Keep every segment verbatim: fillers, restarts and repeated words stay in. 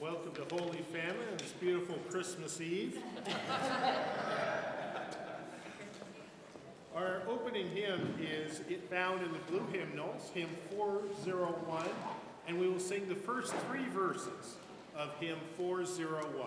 Welcome to Holy Family on this beautiful Christmas Eve. Our opening hymn is it found in the blue hymnals, hymn four oh one, and we will sing the first three verses of hymn four oh one.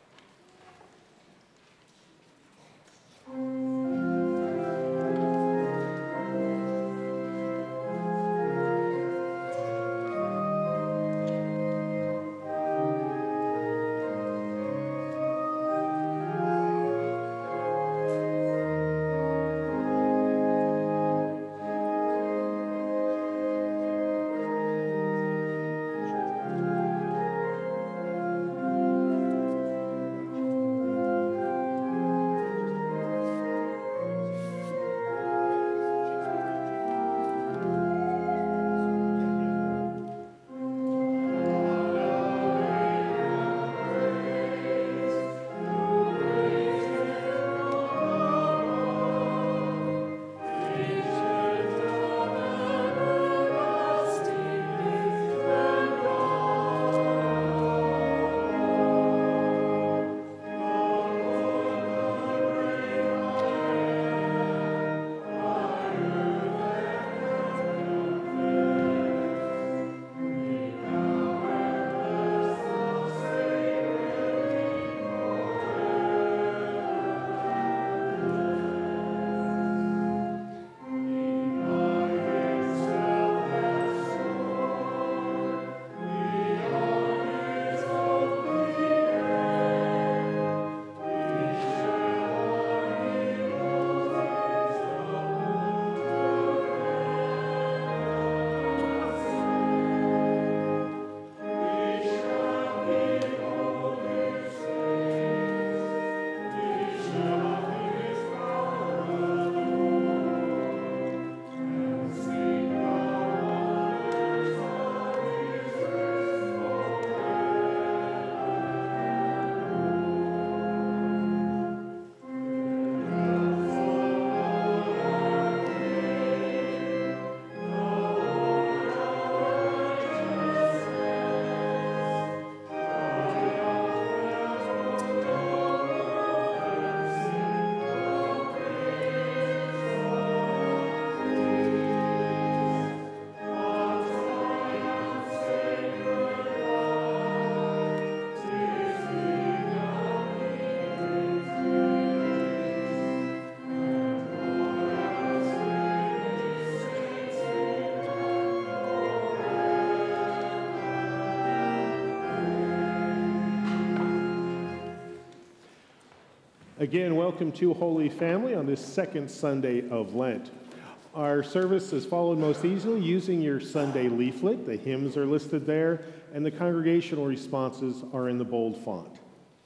Again, welcome to Holy Family on this second Sunday of Lent. Our service is followed most easily using your Sunday leaflet. The hymns are listed there, and the congregational responses are in the bold font.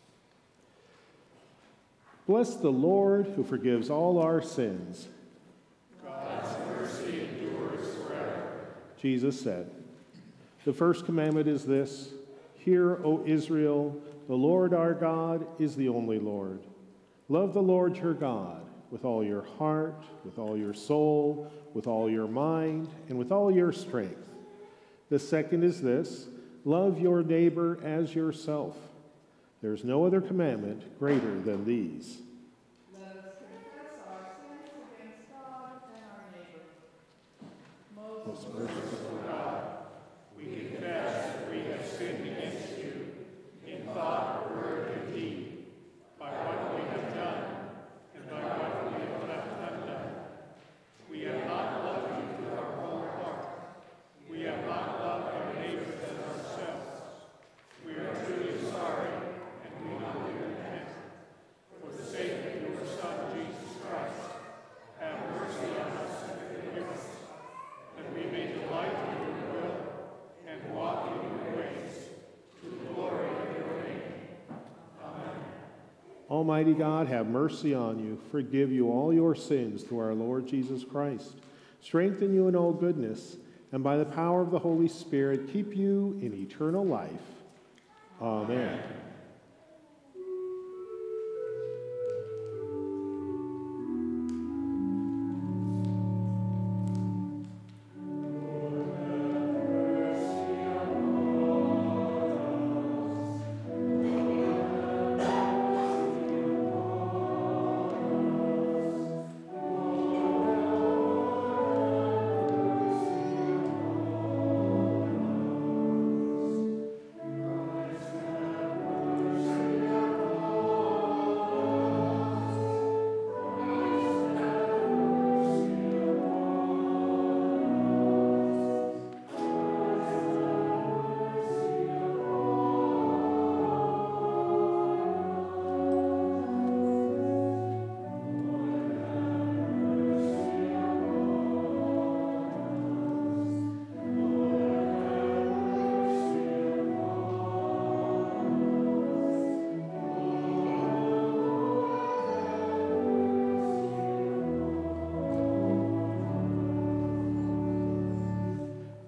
Bless the Lord who forgives all our sins. God's mercy endures forever. Jesus said, "The first commandment is this, Hear, O Israel, the Lord our God is the only Lord. Love the Lord your God with all your heart, with all your soul, with all your mind, and with all your strength. The second is this, love your neighbor as yourself. There is no other commandment greater than these." Let us confess our sins against God and our neighbor. Most merciful God, we confess that we have sinned against you in thought, word, and deed, by what we have done and by what we have left undone. We have not loved you with our whole heart. We have not loved our neighbors as ourselves. We are truly sorry, and we humbly repent. For the sake of your Son, Jesus Christ, have mercy on us and forgive us, that we may delight in your will and walk in your ways, to the glory of your name. Amen. Almighty God, have mercy on you, forgive you all your sins through our Lord Jesus Christ, strengthen you in all goodness, and by the power of the Holy Spirit, keep you in eternal life. Amen.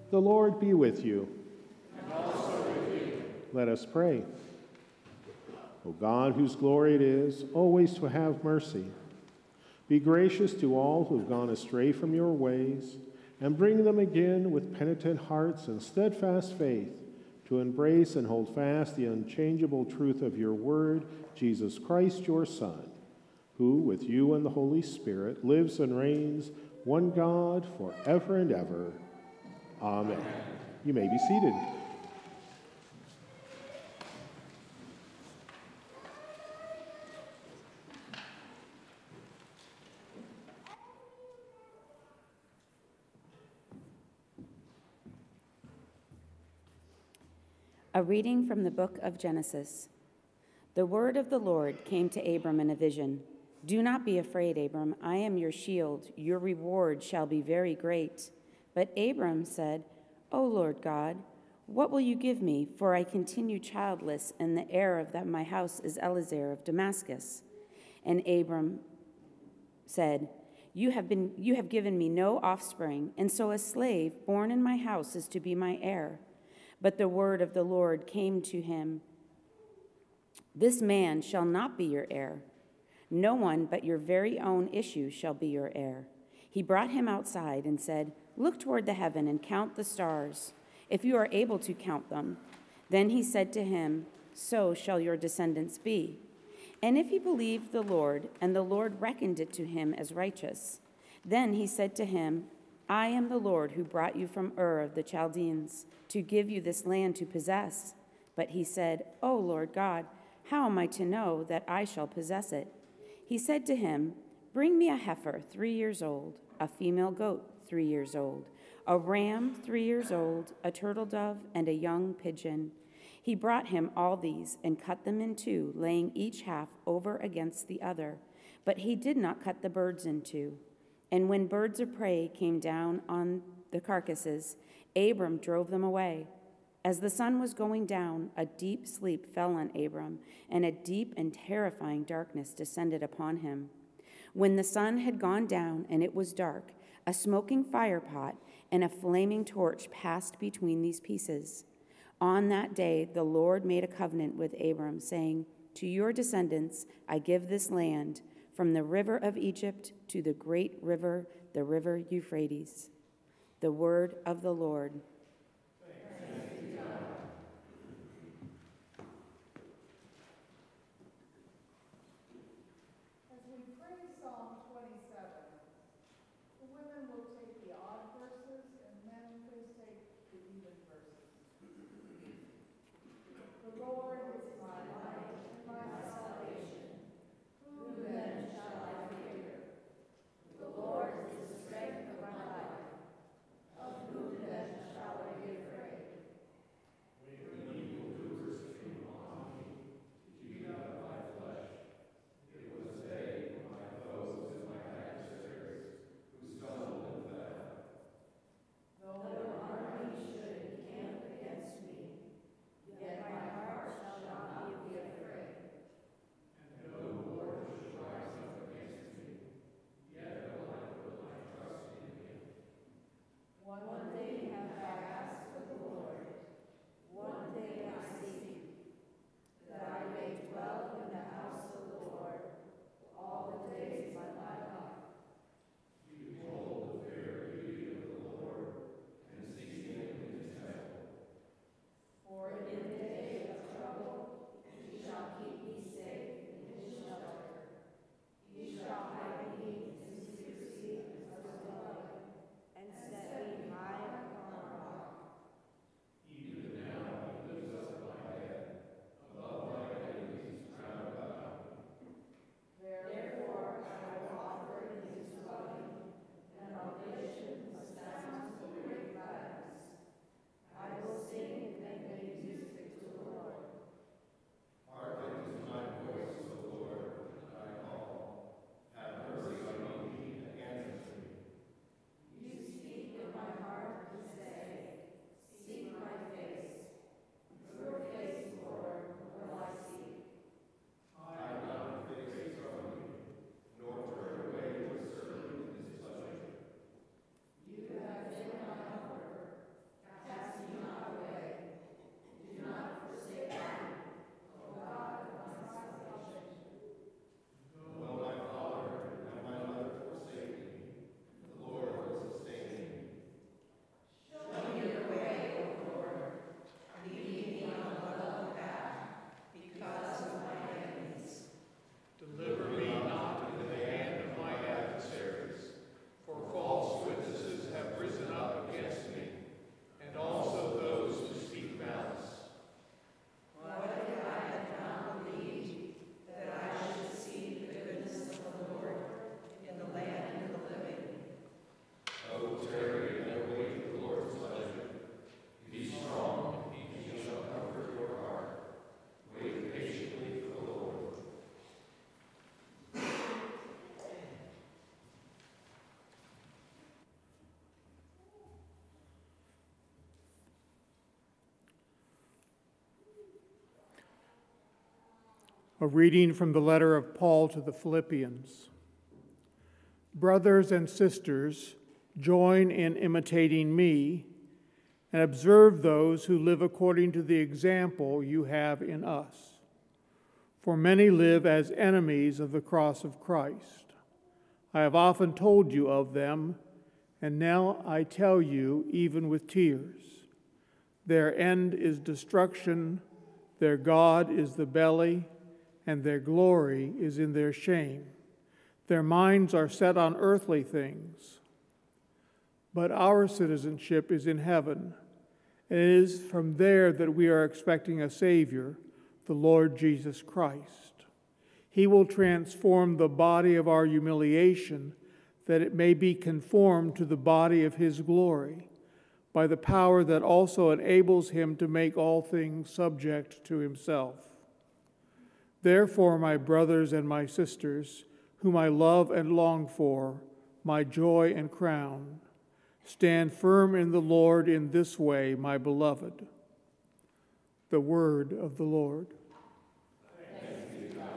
The Lord be with you. And also with you. Let us pray. O God, whose glory it is always to have mercy, be gracious to all who have gone astray from your ways, and bring them again with penitent hearts and steadfast faith to embrace and hold fast the unchangeable truth of your word, Jesus Christ, your Son, who, with you and the Holy Spirit, lives and reigns, one God, forever and ever. Amen. You may be seated. A reading from the book of Genesis. The word of the Lord came to Abram in a vision. Do not be afraid, Abram. I am your shield. Your reward shall be very great. But Abram said, O Lord God, what will you give me? For I continue childless, and the heir of that my house is Eliezer of Damascus. And Abram said, You have been, you have given me no offspring, and so a slave born in my house is to be my heir. But the word of the Lord came to him, This man shall not be your heir. No one but your very own issue shall be your heir. He brought him outside and said, Look toward the heaven and count the stars, if you are able to count them. Then he said to him, So shall your descendants be. And if he believed the Lord, and the Lord reckoned it to him as righteous, then he said to him, I am the Lord who brought you from Ur of the Chaldeans to give you this land to possess. But he said, O Lord God, how am I to know that I shall possess it? He said to him, Bring me a heifer three years old, a female goat three years old, a ram three years old, a turtle dove, and a young pigeon. He brought him all these and cut them in two, laying each half over against the other. But he did not cut the birds in two. And when birds of prey came down on the carcasses, Abram drove them away. As the sun was going down, a deep sleep fell on Abram, and a deep and terrifying darkness descended upon him. When the sun had gone down and it was dark, a smoking firepot and a flaming torch passed between these pieces. On that day, the Lord made a covenant with Abram, saying, To your descendants I give this land, from the river of Egypt to the great river, the river Euphrates. The word of the Lord. Thanks be to God. As we pray Psalm twenty-seven, the women will take the odd verses and men please take the even verses. The Lord is my light and my salvation. Whom then shall I fear? The Lord is the strength of my life. Of whom then shall A reading from the letter of Paul to the Philippians. Brothers and sisters, join in imitating me and observe those who live according to the example you have in us. For many live as enemies of the cross of Christ. I have often told you of them, and now I tell you even with tears. Their end is destruction, their God is the belly, and their glory is in their shame. Their minds are set on earthly things. But our citizenship is in heaven, and it is from there that we are expecting a Savior, the Lord Jesus Christ. He will transform the body of our humiliation, that it may be conformed to the body of his glory, by the power that also enables him to make all things subject to himself. Therefore, my brothers and my sisters, whom I love and long for, my joy and crown, stand firm in the Lord in this way, my beloved. The word of the Lord. Thanks be to God.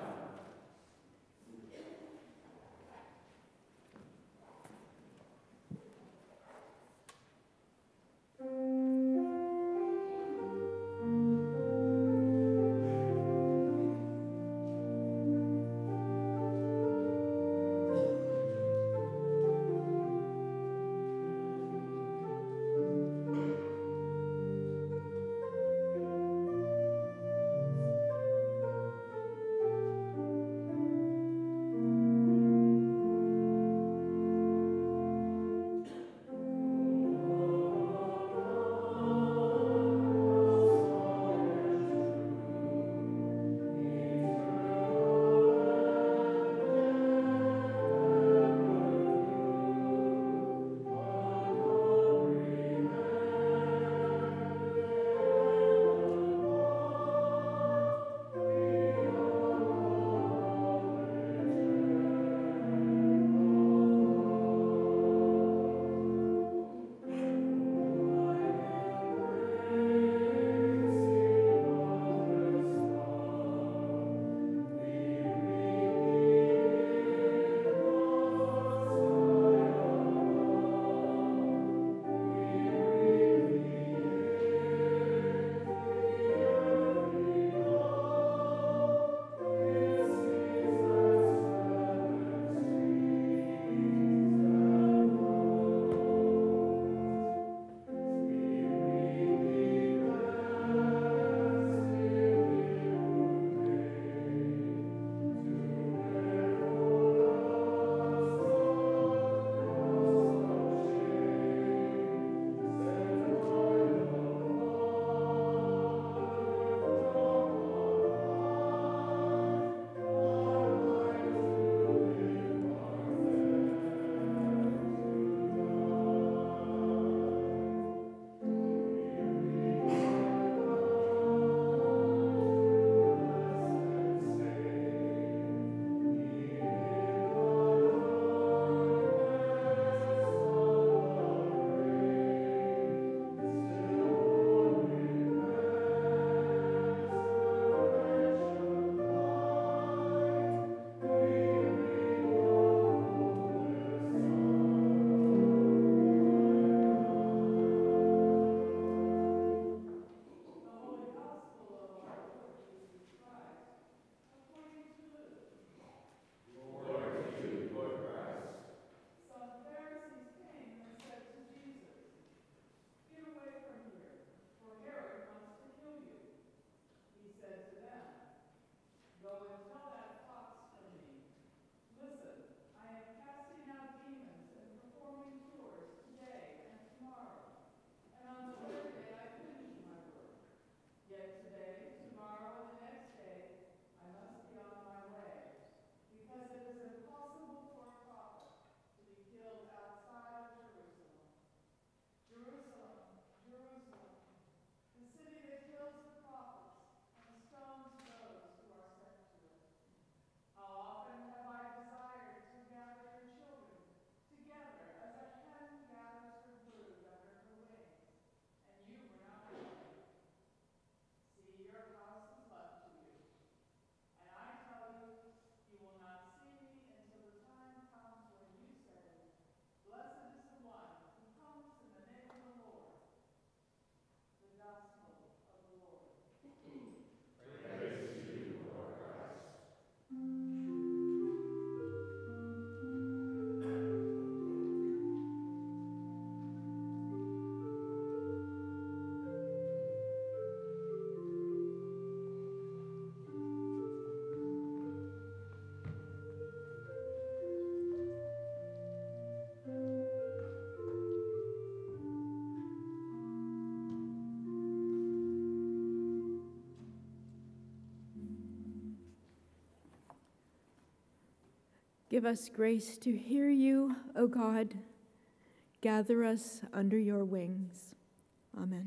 Give us grace to hear you, O God. Gather us under your wings. Amen.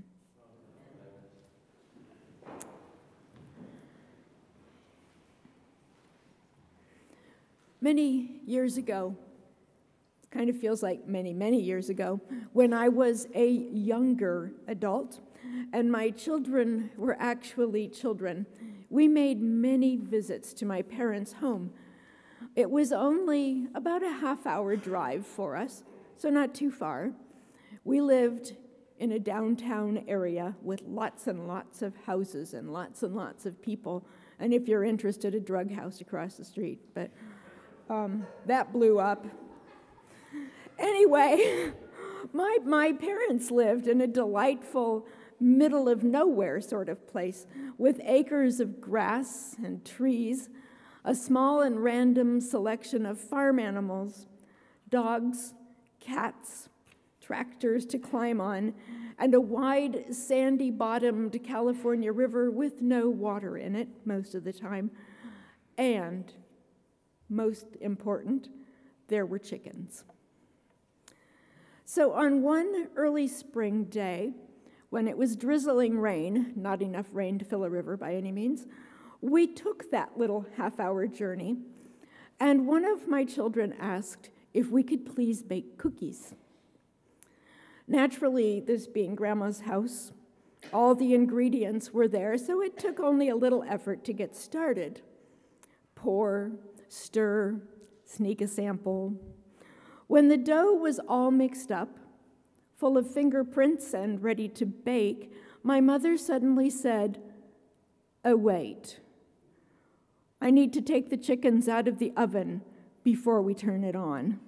Many years ago, kind of feels like many, many years ago, when I was a younger adult and my children were actually children, we made many visits to my parents' home. It was only about a half-hour drive for us, so not too far. We lived in a downtown area with lots and lots of houses and lots and lots of people, and if you're interested, a drug house across the street, but um, that blew up. Anyway, my, my parents lived in a delightful middle of nowhere sort of place with acres of grass and trees, a small and random selection of farm animals, dogs, cats, tractors to climb on, and a wide sandy-bottomed California river with no water in it most of the time. And, most important, there were chickens. So on one early spring day, when it was drizzling rain, not enough rain to fill a river by any means, we took that little half-hour journey, and one of my children asked if we could please bake cookies. Naturally, this being Grandma's house, all the ingredients were there, so it took only a little effort to get started. Pour, stir, sneak a sample. When the dough was all mixed up, full of fingerprints and ready to bake, my mother suddenly said, "Oh, wait. I need to take the chickens out of the oven before we turn it on."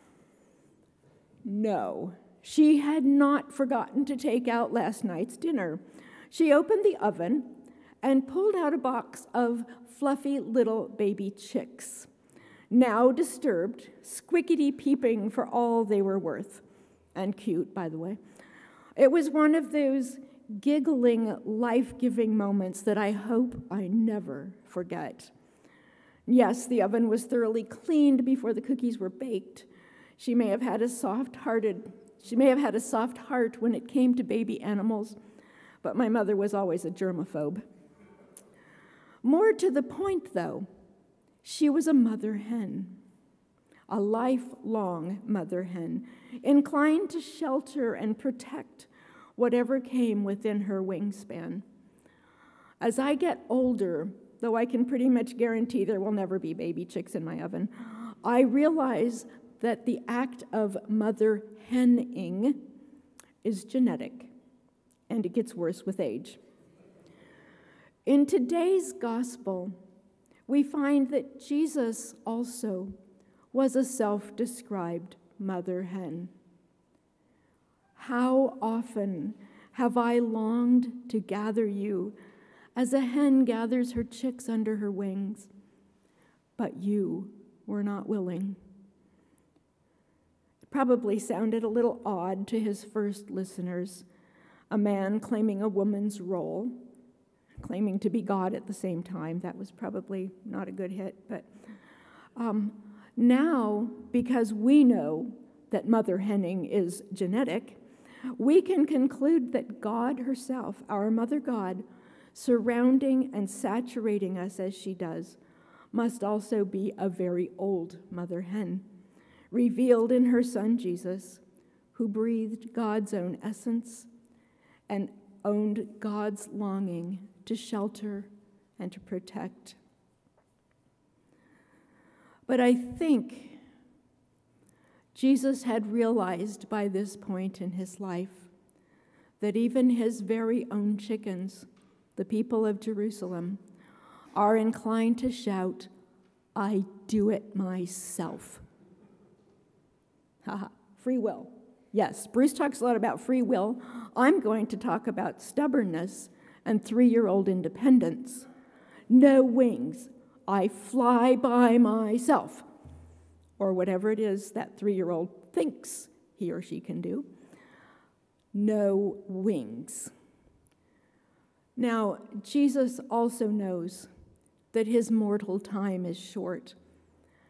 No, she had not forgotten to take out last night's dinner. She opened the oven and pulled out a box of fluffy little baby chicks, now disturbed, squickety peeping for all they were worth. And cute, by the way. It was one of those giggling, life-giving moments that I hope I never forget. Yes, the oven was thoroughly cleaned before the cookies were baked. She may have had a soft-hearted, she may have had a soft heart when it came to baby animals, but my mother was always a germaphobe. More to the point, though, she was a mother hen, a lifelong mother hen, inclined to shelter and protect whatever came within her wingspan. As I get older, though I can pretty much guarantee there will never be baby chicks in my oven, I realize that the act of mother henning is genetic, and it gets worse with age. In today's gospel, we find that Jesus also was a self-described mother hen. How often have I longed to gather you as a hen gathers her chicks under her wings, but you were not willing. It probably sounded a little odd to his first listeners, a man claiming a woman's role, claiming to be God at the same time. That was probably not a good hit, but um, now, because we know that mother henning is genetic, we can conclude that God herself, our Mother God, surrounding and saturating us as she does, must also be a very old mother hen, revealed in her Son Jesus, who breathed God's own essence and owned God's longing to shelter and to protect. But I think Jesus had realized by this point in his life that even his very own chickens, the people of Jerusalem, are inclined to shout, "I do it myself." Haha, free will. Yes, Bruce talks a lot about free will. I'm going to talk about stubbornness and three-year-old independence. No wings. I fly by myself. Or whatever it is that three-year-old thinks he or she can do. No wings. Now, Jesus also knows that his mortal time is short.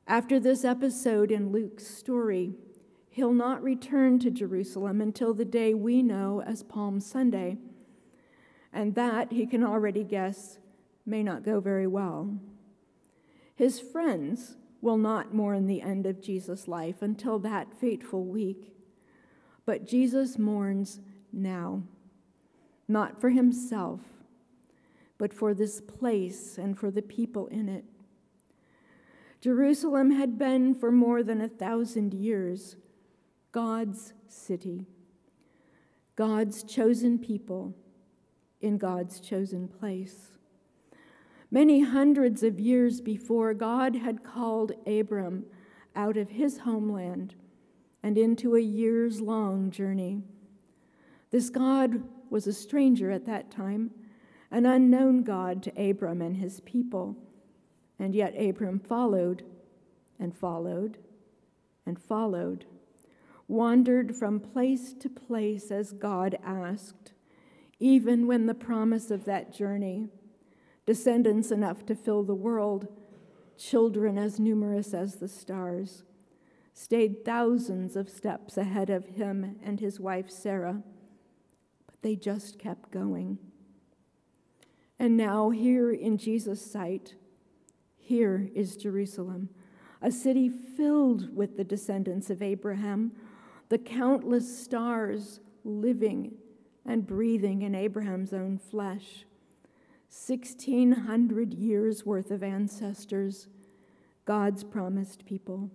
After this episode in Luke's story, he'll not return to Jerusalem until the day we know as Palm Sunday, and that, he can already guess, may not go very well. His friends will not mourn the end of Jesus' life until that fateful week, but Jesus mourns now, not for himself, but for this place and for the people in it. Jerusalem had been for more than a thousand years God's city, God's chosen people in God's chosen place. Many hundreds of years before, God had called Abram out of his homeland and into a years-long journey. This God was a stranger at that time, an unknown God to Abram and his people. And yet Abram followed and followed and followed, wandered from place to place as God asked, even when the promise of that journey, descendants enough to fill the world, children as numerous as the stars, stayed thousands of steps ahead of him and his wife Sarah, but they just kept going. And now here in Jesus' sight, here is Jerusalem, a city filled with the descendants of Abraham, the countless stars living and breathing in Abraham's own flesh. sixteen hundred years worth of ancestors, God's promised people.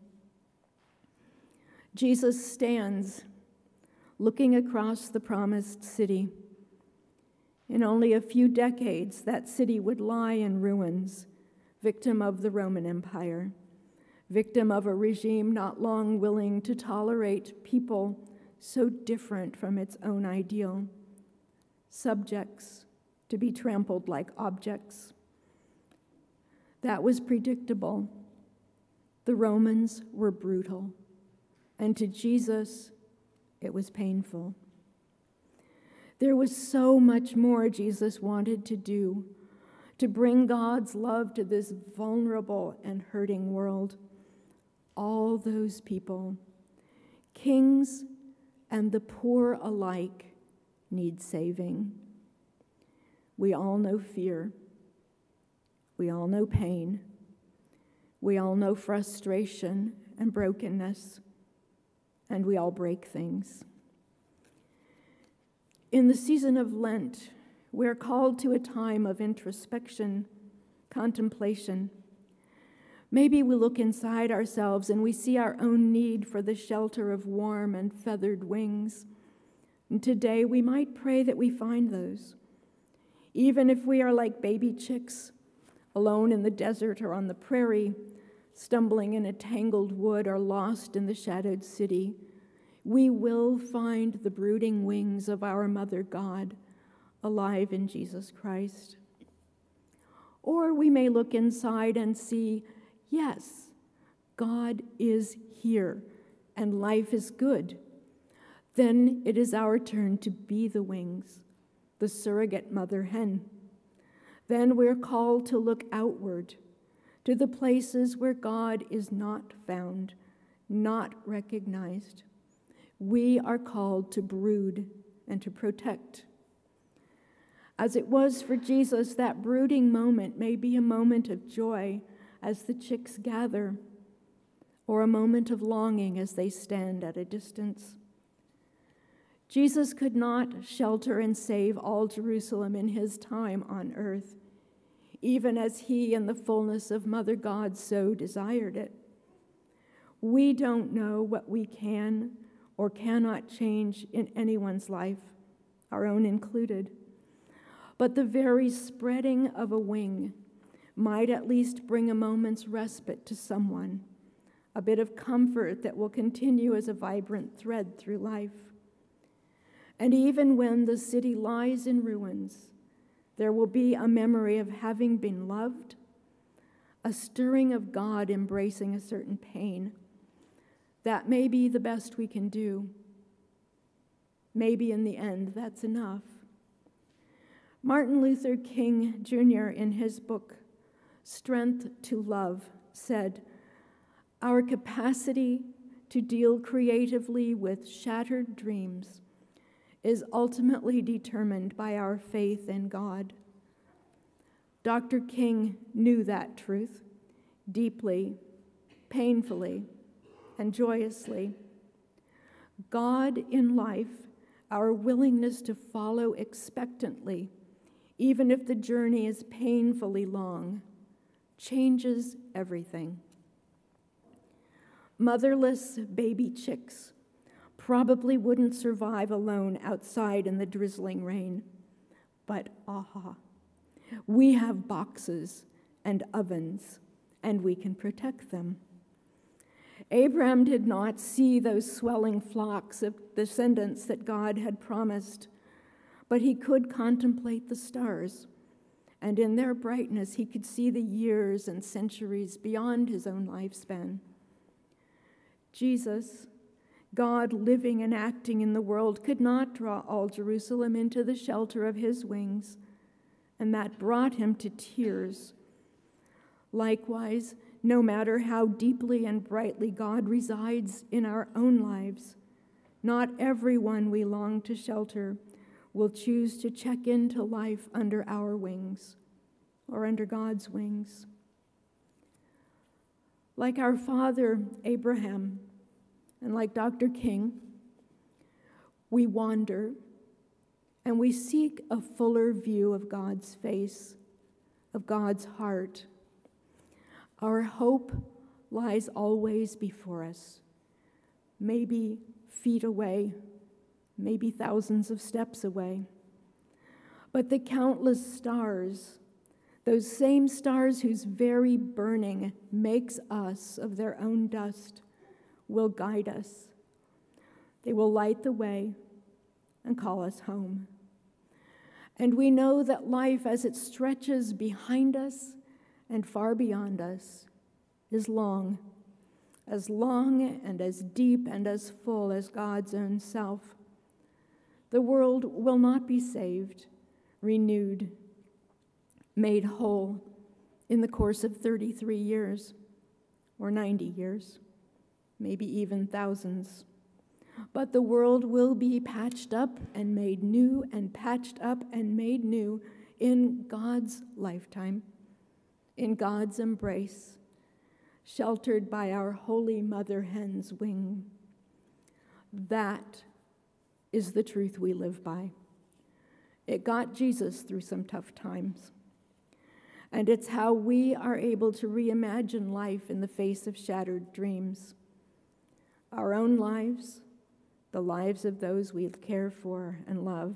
Jesus stands looking across the promised city. In only a few decades, that city would lie in ruins, victim of the Roman Empire, victim of a regime not long willing to tolerate people so different from its own ideal, subjects to be trampled like objects. That was predictable. The Romans were brutal, and to Jesus, it was painful. There was so much more Jesus wanted to do, to bring God's love to this vulnerable and hurting world. All those people, kings and the poor alike, need saving. We all know fear. We all know pain. We all know frustration and brokenness, and we all break things. In the season of Lent, we're called to a time of introspection, contemplation. Maybe we look inside ourselves and we see our own need for the shelter of warm and feathered wings. And today we might pray that we find those. Even if we are like baby chicks, alone in the desert or on the prairie, stumbling in a tangled wood or lost in the shadowed city, we will find the brooding wings of our Mother God alive in Jesus Christ. Or we may look inside and see, yes, God is here and life is good. Then it is our turn to be the wings, the surrogate mother hen. Then we're called to look outward to the places where God is not found, not recognized. We are called to brood and to protect. As it was for Jesus, that brooding moment may be a moment of joy as the chicks gather, or a moment of longing as they stand at a distance. Jesus could not shelter and save all Jerusalem in his time on earth, even as he in the fullness of Mother God so desired it. We don't know what we can or cannot change in anyone's life, our own included. But the very spreading of a wing might at least bring a moment's respite to someone, a bit of comfort that will continue as a vibrant thread through life. And even when the city lies in ruins, there will be a memory of having been loved, a stirring of God embracing a certain pain. That may be the best we can do. Maybe in the end, that's enough. Martin Luther King Junior in his book, Strength to Love, said, Our capacity to deal creatively with shattered dreams is ultimately determined by our faith in God. Doctor King knew that truth deeply, painfully, and joyously. God in life, our willingness to follow expectantly, even if the journey is painfully long, changes everything. Motherless baby chicks probably wouldn't survive alone outside in the drizzling rain. But aha, we have boxes and ovens, and we can protect them. Abraham did not see those swelling flocks of descendants that God had promised, but he could contemplate the stars, and in their brightness he could see the years and centuries beyond his own lifespan. Jesus, God living and acting in the world, could not draw all Jerusalem into the shelter of his wings, and that brought him to tears. Likewise, no matter how deeply and brightly God resides in our own lives, not everyone we long to shelter will choose to check into life under our wings or under God's wings. Like our father Abraham, and like Doctor King, we wander and we seek a fuller view of God's face, of God's heart. Our hope lies always before us, maybe feet away, maybe thousands of steps away. But the countless stars, those same stars whose very burning makes us of their own dust, will guide us. They will light the way and call us home. And we know that life, as it stretches behind us and far beyond us, is long, as long and as deep and as full as God's own self. The world will not be saved, renewed, made whole in the course of thirty-three years or ninety years, maybe even thousands. But the world will be patched up and made new and patched up and made new in God's lifetime, in God's embrace, sheltered by our holy mother hen's wing. That is the truth we live by. It got Jesus through some tough times. And it's how we are able to reimagine life in the face of shattered dreams. Our own lives, the lives of those we care for and love.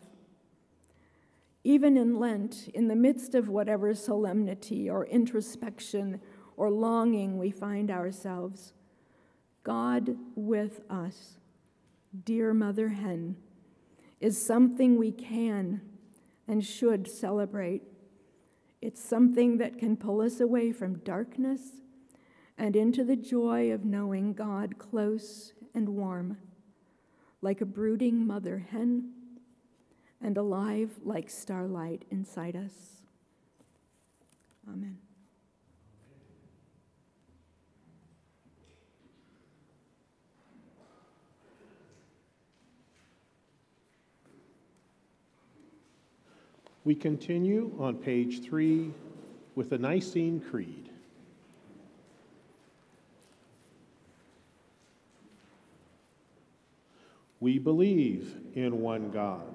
Even in Lent, in the midst of whatever solemnity or introspection or longing we find ourselves, God with us, dear Mother Hen, is something we can and should celebrate. It's something that can pull us away from darkness and into the joy of knowing God close and warm, like a brooding mother hen, and alive like starlight inside us. Amen. We continue on page three with the Nicene Creed. We believe in one God,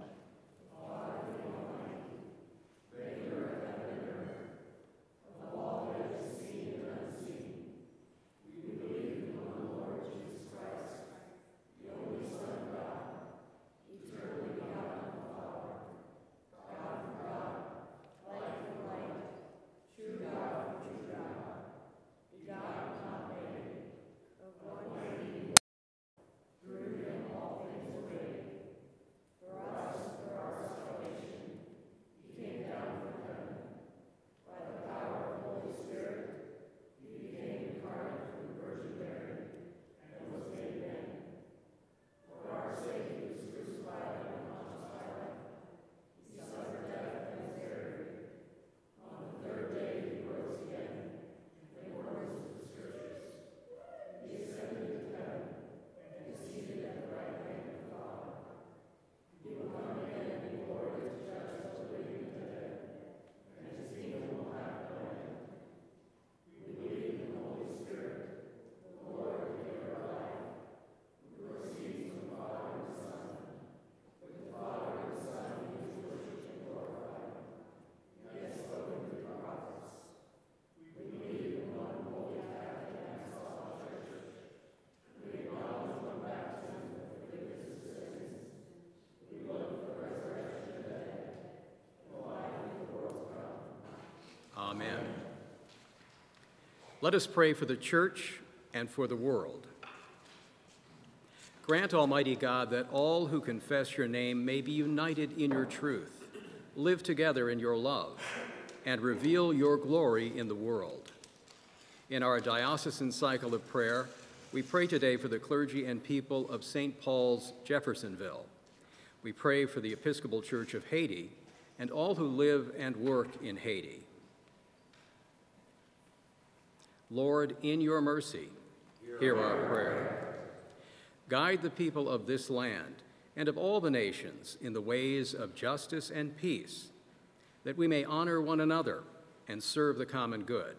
Amen. Let us pray for the church and for the world. Grant, Almighty God, that all who confess your name may be united in your truth, live together in your love, and reveal your glory in the world. In our diocesan cycle of prayer, we pray today for the clergy and people of Saint Paul's, Jeffersonville. We pray for the Episcopal Church of Haiti and all who live and work in Haiti. Lord, in your mercy, hear our prayer. Guide the people of this land and of all the nations in the ways of justice and peace, that we may honor one another and serve the common good.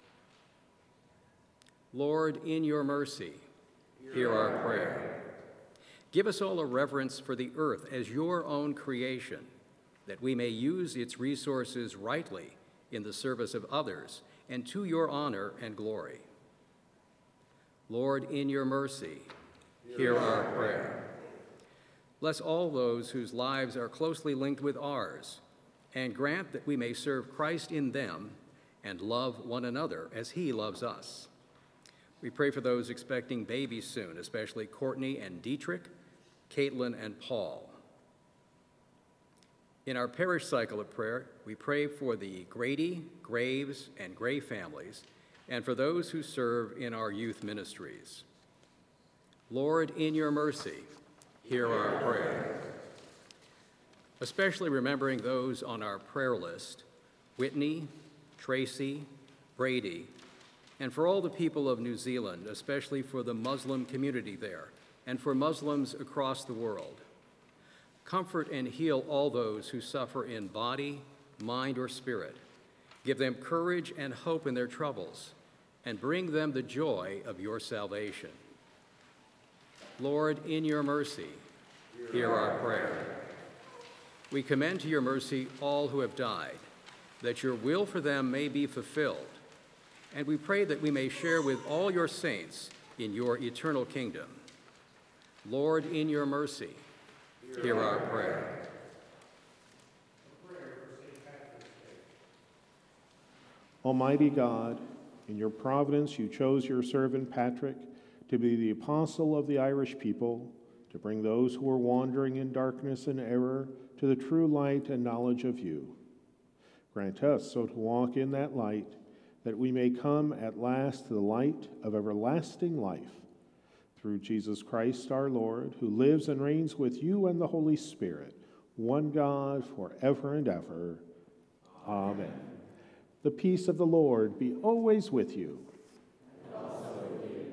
Lord, in your mercy, hear our prayer. Give us all a reverence for the earth as your own creation, that we may use its resources rightly in the service of others and to your honor and glory. Lord, in your mercy, hear our prayer. Bless all those whose lives are closely linked with ours, and grant that we may serve Christ in them and love one another as he loves us. We pray for those expecting babies soon, especially Courtney and Dietrich, Caitlin and Paul. In our parish cycle of prayer, we pray for the Grady, Graves, and Gray families, and for those who serve in our youth ministries. Lord, in your mercy, hear our prayer. Especially remembering those on our prayer list, Whitney, Tracy, Brady, and for all the people of New Zealand, especially for the Muslim community there, and for Muslims across the world. Comfort and heal all those who suffer in body, mind, or spirit. Give them courage and hope in their troubles, and bring them the joy of your salvation. Lord, in your mercy, hear our prayer. We commend to your mercy all who have died, that your will for them may be fulfilled, and we pray that we may share with all your saints in your eternal kingdom. Lord, in your mercy, hear our prayer. Almighty God, in your providence you chose your servant Patrick to be the apostle of the Irish people, to bring those who are wandering in darkness and error to the true light and knowledge of you. Grant us so to walk in that light, that we may come at last to the light of everlasting life. Through Jesus Christ our Lord, who lives and reigns with you and the Holy Spirit, one God, forever and ever. Amen. The peace of the Lord be always with you. And also with you.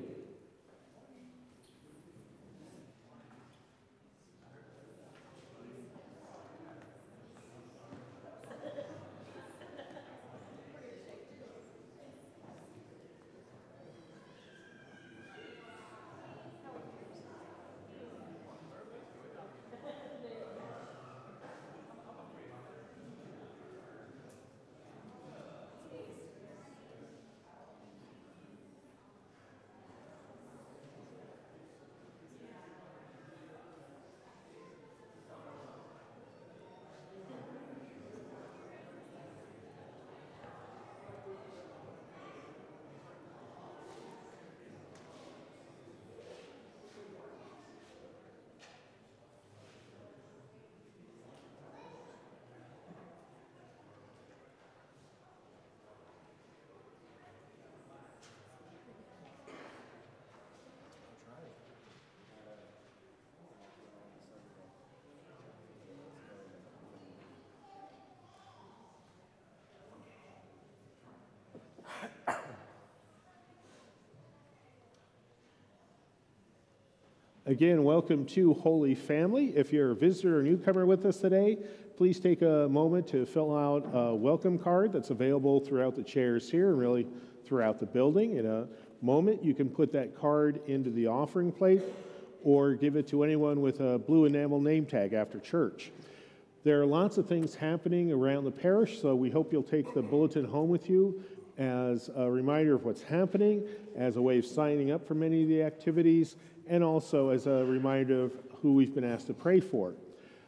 Again, welcome to Holy Family. If you're a visitor or newcomer with us today, please take a moment to fill out a welcome card that's available throughout the chairs here and really throughout the building. In a moment, you can put that card into the offering plate or give it to anyone with a blue enamel name tag after church. There are lots of things happening around the parish, so we hope you'll take the bulletin home with you as a reminder of what's happening, as a way of signing up for many of the activities, and also as a reminder of who we've been asked to pray for.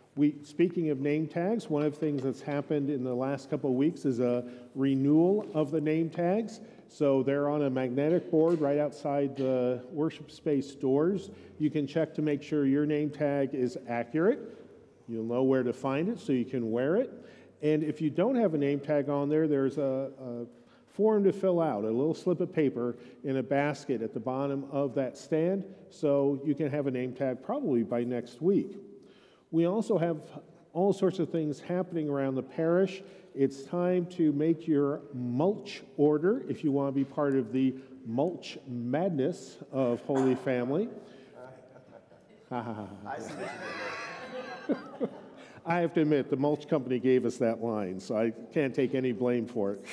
We, speaking of name tags, one of the things that's happened in the last couple of weeks is a renewal of the name tags. So they're on a magnetic board right outside the worship space doors. You can check to make sure your name tag is accurate. You'll know where to find it so you can wear it. And if you don't have a name tag on there, there's a, a form to fill out, a little slip of paper in a basket at the bottom of that stand, so you can have a name tag probably by next week. We also have all sorts of things happening around the parish. It's time to make your mulch order if you want to be part of the mulch madness of Holy Family. I have to admit, the mulch company gave us that line, so I can't take any blame for it.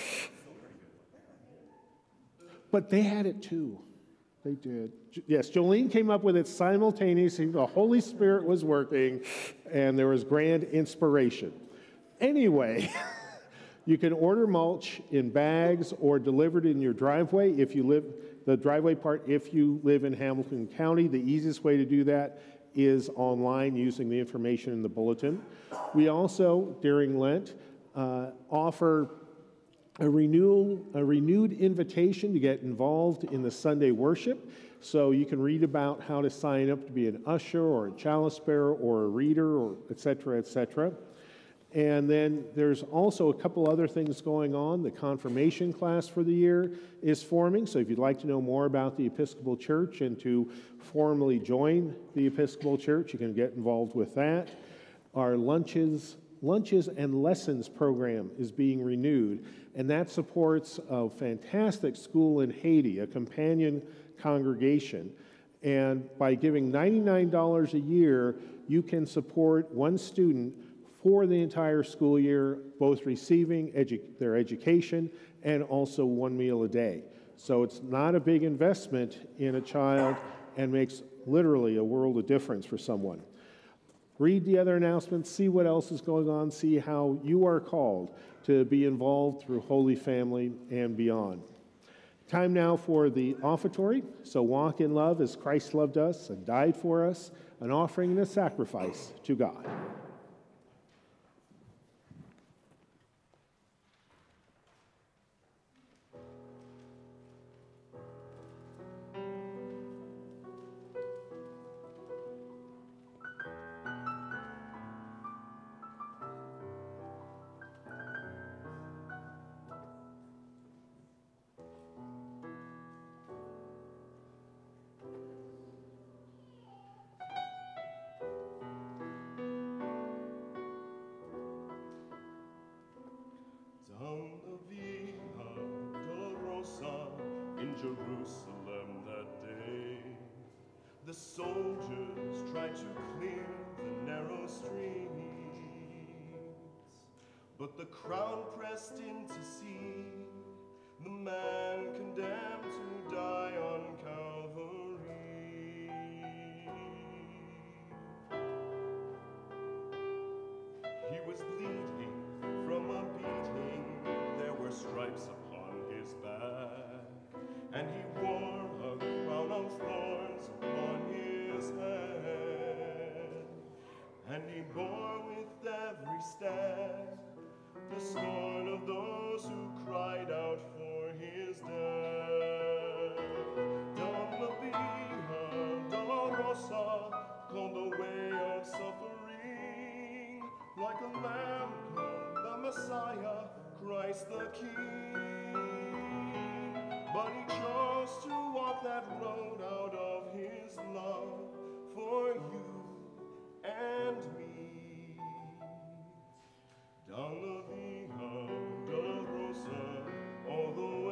But they had it too. They did. Yes, Jolene came up with it simultaneously. The Holy Spirit was working, and there was grand inspiration. Anyway, you can order mulch in bags or delivered in your driveway if you live, the driveway part, if you live in Hamilton County. The easiest way to do that is online using the information in the bulletin. We also, during Lent, uh, offer A renewal, a renewed invitation to get involved in the Sunday worship. So you can read about how to sign up to be an usher or a chalice bearer or a reader, or et cetera, et cetera. And then there's also a couple other things going on. The confirmation class for the year is forming. So if you'd like to know more about the Episcopal Church and to formally join the Episcopal Church, you can get involved with that. Our lunches Lunches and Lessons program is being renewed, and that supports a fantastic school in Haiti, a companion congregation. And by giving ninety-nine dollars a year, you can support one student for the entire school year, both receiving edu- their education and also one meal a day. So it's not a big investment in a child and makes literally a world of difference for someone. Read the other announcements, see what else is going on, see how you are called to be involved through Holy Family and beyond. Time now for the offertory. So walk in love as Christ loved us and died for us, an offering and a sacrifice to God. Jerusalem that day, the soldiers tried to clear the narrow streets, but the crowd pressed in to see the man condemned to die on Calvary. He was bleeding from a beating, there were stripes upon his back, and he wore a crown of thorns upon his head, and he bore with every step the scorn of those who cried out for his death. Down the Via Dolorosa, called the way of suffering, like a lamb come the Messiah, Christ the King. But he chose to walk that road out of his love for you and me. Down the Via Dolorosa, all the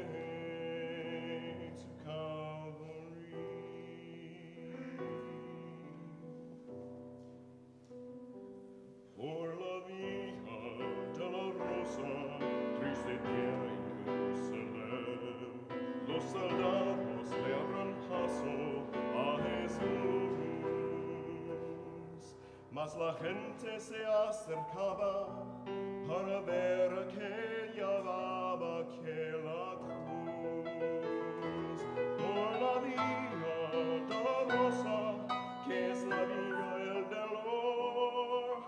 way to Calvary. Por la Via Dolorosa, triste día en Jerusalén, los soldados le abran paso a Jesús, mas la gente se acercaba para ver a que llevaba aquella cruz. Por la Via Dolorosa, que es la vía el dolor,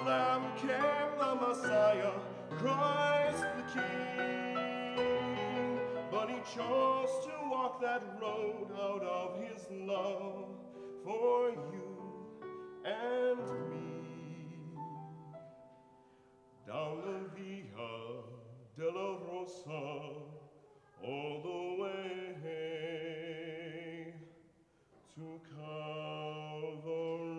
Bethlehem came the Messiah, Christ the King. But he chose to walk that road out of his love for you and me. Down the Via della Rosa, all the way to Calvary.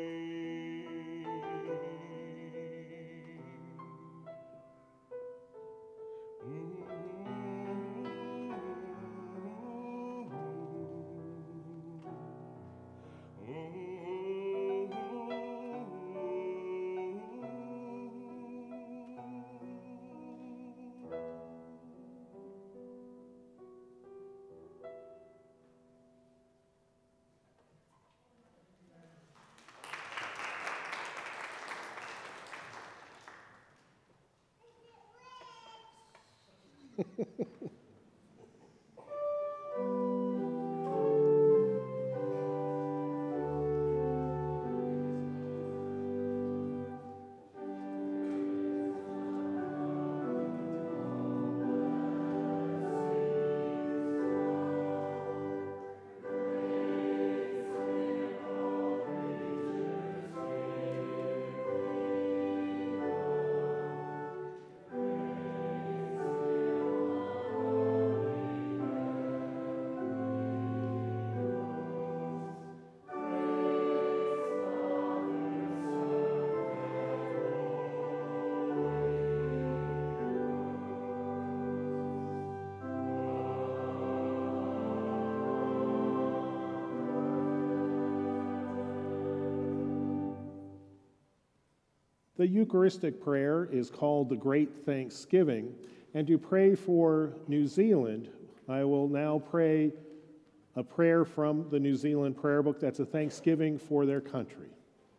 The Eucharistic prayer is called the Great Thanksgiving, and to pray for New Zealand, I will now pray a prayer from the New Zealand prayer book that's a thanksgiving for their country.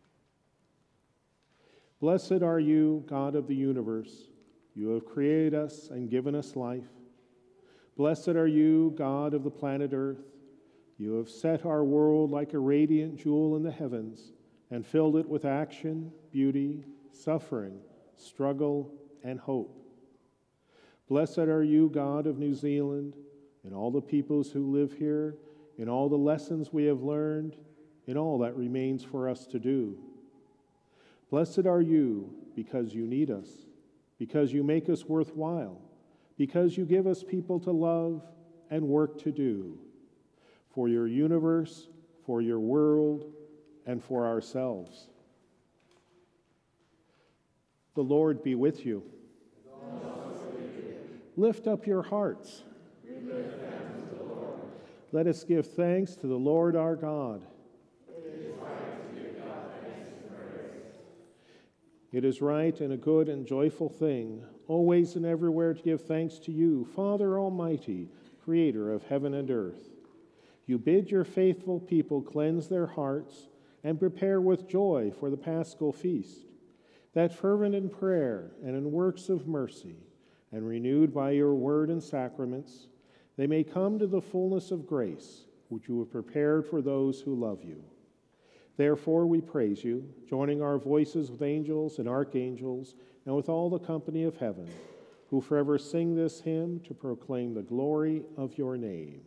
Blessed are you, God of the universe. You have created us and given us life. Blessed are you, God of the planet Earth. You have set our world like a radiant jewel in the heavens and filled it with action, beauty, suffering, struggle, and hope. Blessed are you, God of New Zealand, and all the peoples who live here, in all the lessons we have learned, in all that remains for us to do. Blessed are you because you need us, because you make us worthwhile, because you give us people to love and work to do, for your universe, for your world, and for ourselves. The Lord be with you. And also with you. Lift up your hearts. We lift them to the Lord. Let us give thanks to the Lord our God. It is right to give God thanks and praise. It is right and a good and joyful thing, always and everywhere to give thanks to you, Father Almighty, Creator of heaven and earth. You bid your faithful people cleanse their hearts and prepare with joy for the Paschal feast, that fervent in prayer and in works of mercy, and renewed by your word and sacraments, they may come to the fullness of grace, which you have prepared for those who love you. Therefore we praise you, joining our voices with angels and archangels, and with all the company of heaven, who forever sing this hymn to proclaim the glory of your name.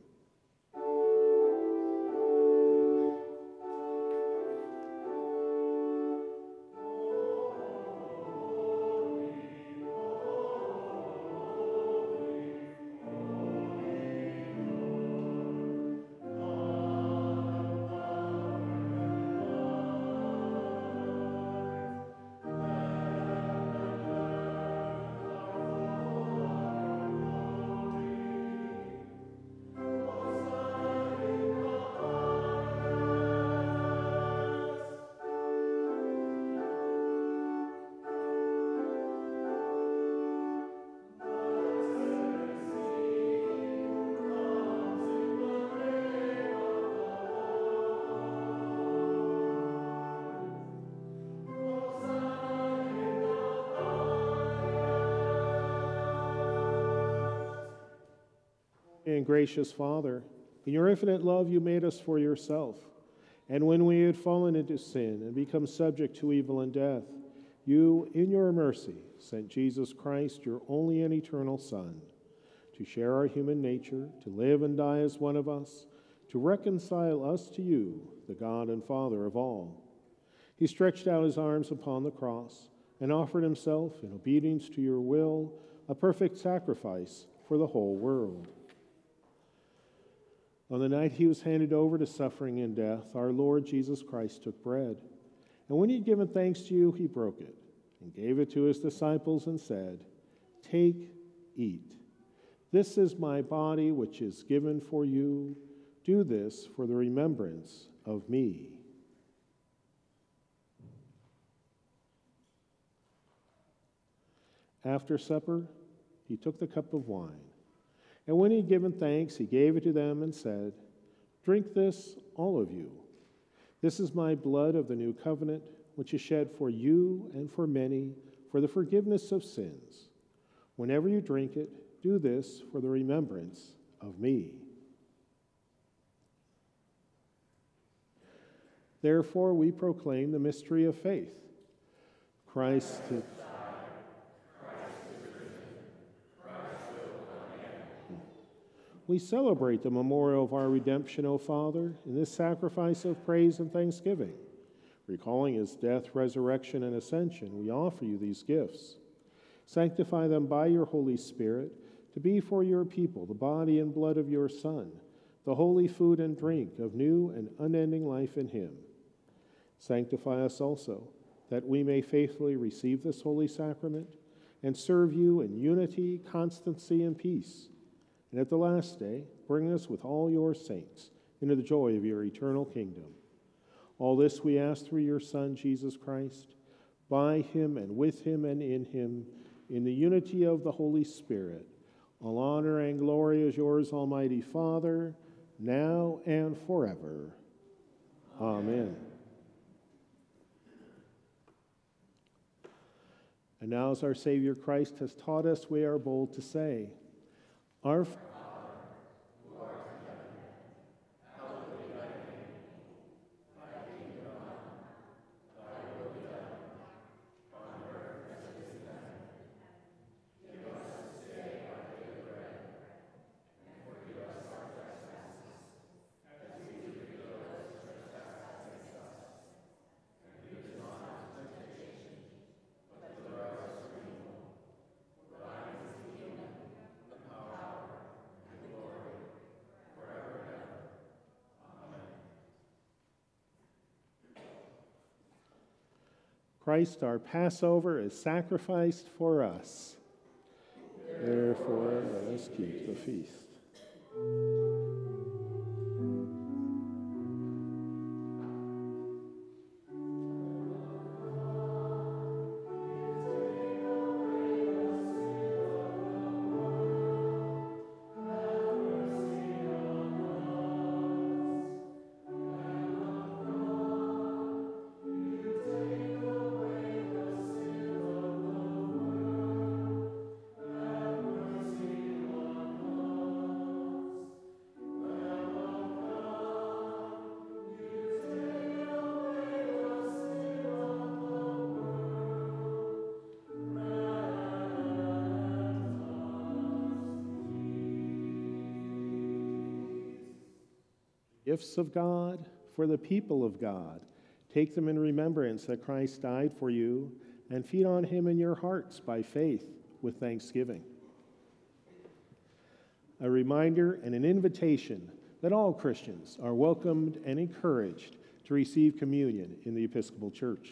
And gracious Father, in your infinite love you made us for yourself. And when we had fallen into sin and become subject to evil and death, you, in your mercy, sent Jesus Christ, your only and eternal Son, to share our human nature, to live and die as one of us, to reconcile us to you, the God and Father of all. He stretched out his arms upon the cross and offered himself, in obedience to your will, a perfect sacrifice for the whole world. On the night he was handed over to suffering and death, our Lord Jesus Christ took bread. And when he had given thanks to you, he broke it and gave it to his disciples and said, "Take, eat. This is my body, which is given for you. Do this for the remembrance of me." After supper, he took the cup of wine. And when he had given thanks, he gave it to them and said, "Drink this, all of you. This is my blood of the new covenant, which is shed for you and for many for the forgiveness of sins. Whenever you drink it, do this for the remembrance of me." Therefore, we proclaim the mystery of faith. Christ is We celebrate the memorial of our redemption, O Father, in this sacrifice of praise and thanksgiving. Recalling his death, resurrection, and ascension, we offer you these gifts. Sanctify them by your Holy Spirit to be for your people the body and blood of your Son, the holy food and drink of new and unending life in him. Sanctify us also, that we may faithfully receive this holy sacrament and serve you in unity, constancy, and peace. And at the last day, bring us with all your saints into the joy of your eternal kingdom. All this we ask through your Son, Jesus Christ, by him and with him and in him, in the unity of the Holy Spirit. All honor and glory is yours, Almighty Father, now and forever. Amen. And now, as our Savior Christ has taught us, we are bold to say, Our Father, who art in heaven, hallowed be thy name. Thy kingdom come, thy will be done, on earth as it is in heaven. Give us this day our daily bread, and forgive us our trespasses, as we forgive those who trespass against us. And lead us not into temptation, but deliver us from evil. For thine is the kingdom, the power, and the glory, forever and ever. Amen. Christ, our Passover, is sacrificed for us. Therefore, let us keep the feast. Gifts of God for the people of God. Take them in remembrance that Christ died for you, and feed on him in your hearts by faith with thanksgiving. A reminder and an invitation that all Christians are welcomed and encouraged to receive communion in the Episcopal Church.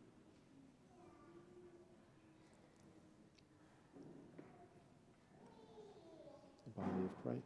The body of Christ.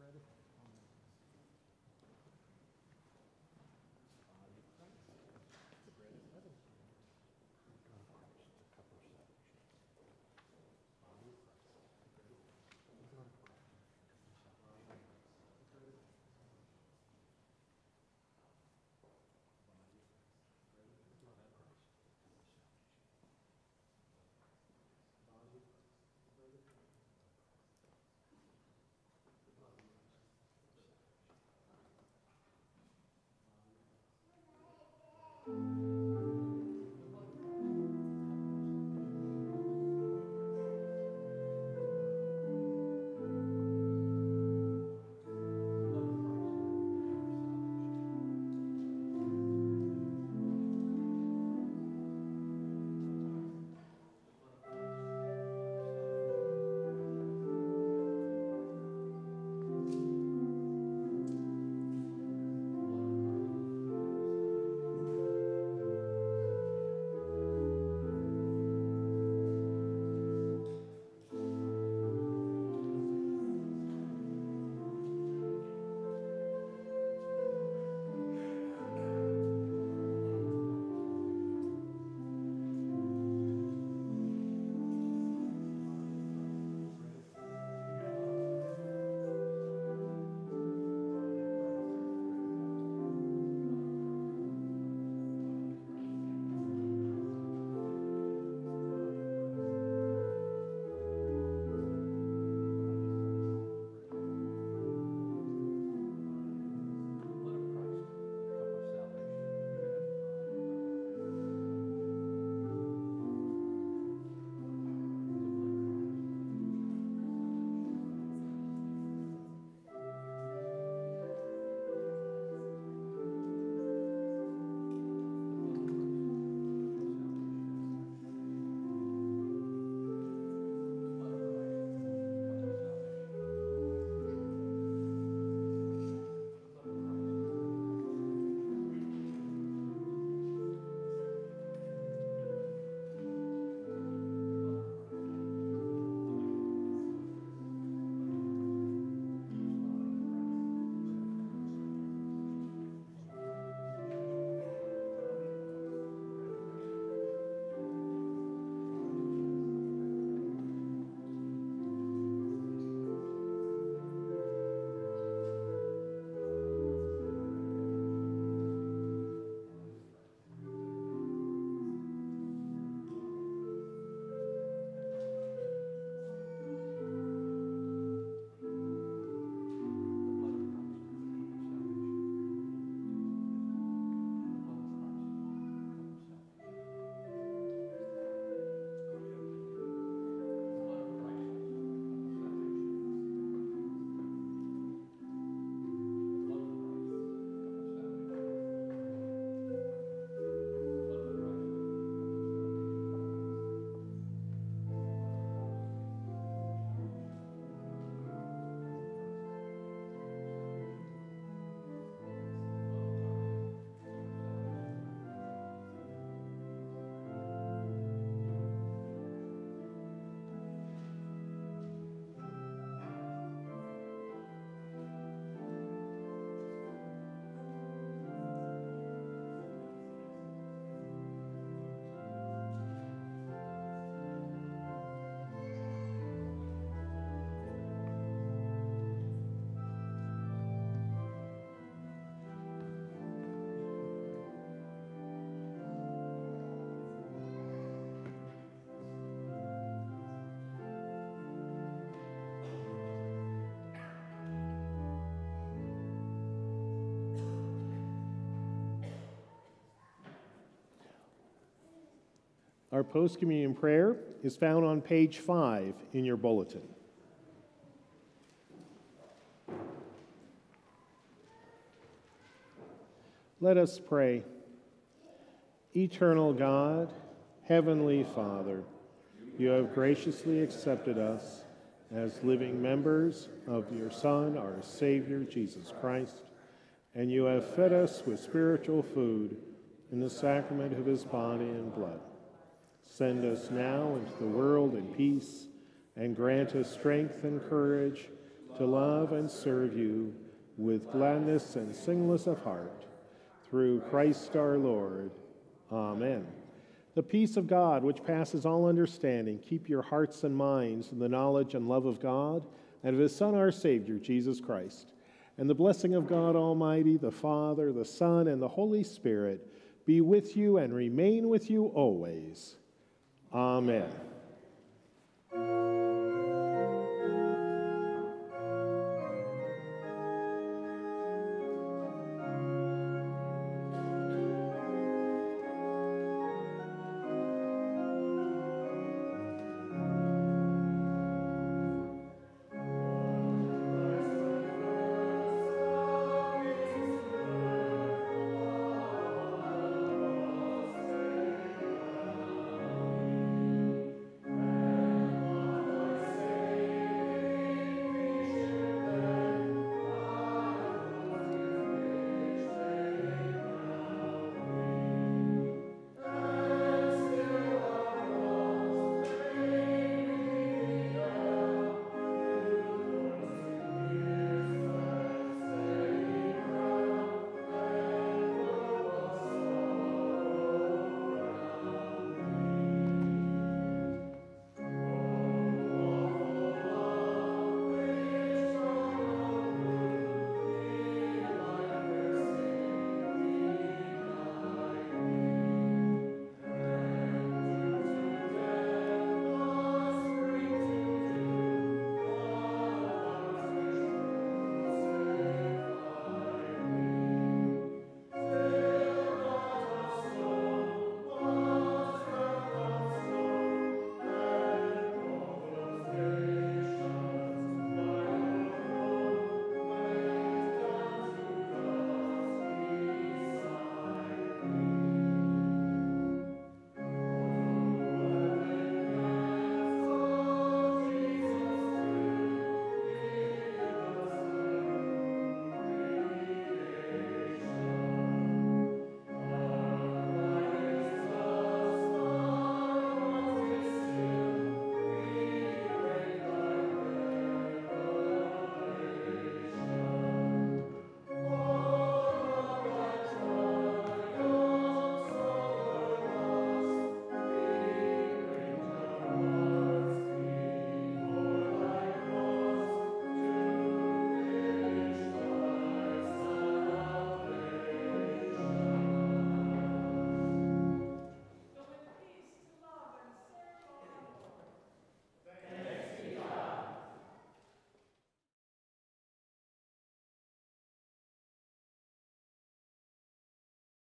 Our post-communion prayer is found on page five in your bulletin. Let us pray. Eternal God, Heavenly Father, you have graciously accepted us as living members of your Son, our Savior, Jesus Christ, and you have fed us with spiritual food in the sacrament of his body and blood. Send us now into the world in peace, and grant us strength and courage to love and serve you with gladness and singleness of heart. Through Christ our Lord. Amen. The peace of God, which passes all understanding, keep your hearts and minds in the knowledge and love of God and of his Son, our Savior, Jesus Christ. And the blessing of God Almighty, the Father, the Son, and the Holy Spirit be with you and remain with you always. Amen.